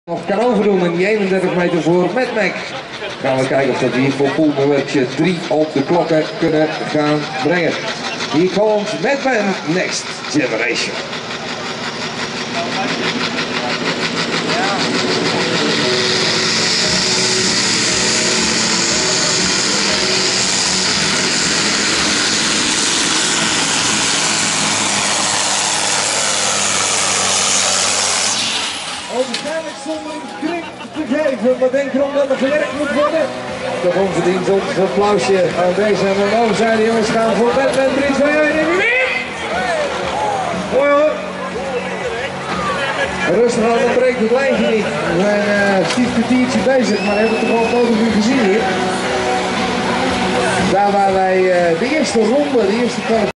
Nog kan overdoen in die 31 meter voor met Mac. Gaan we kijken of dat we hier voor poolnummertje 3 op de klokken kunnen gaan brengen. Hier komt Madman Next Generation. Waarschijnlijk zonder een krik te geven, maar denk erom dat er gewerkt moet worden. Toch onverdiend ons applausje aan deze en dan over zijn de jongens gaan voor Madman 3, 2, 1, en weer! Mooi hoor! Rustig aan, dan breekt het lijntje niet. We zijn een stief kwartiertje bezig, maar hebben het toch al een uur gezien hier. Daar waar wij de eerste ronde, de eerste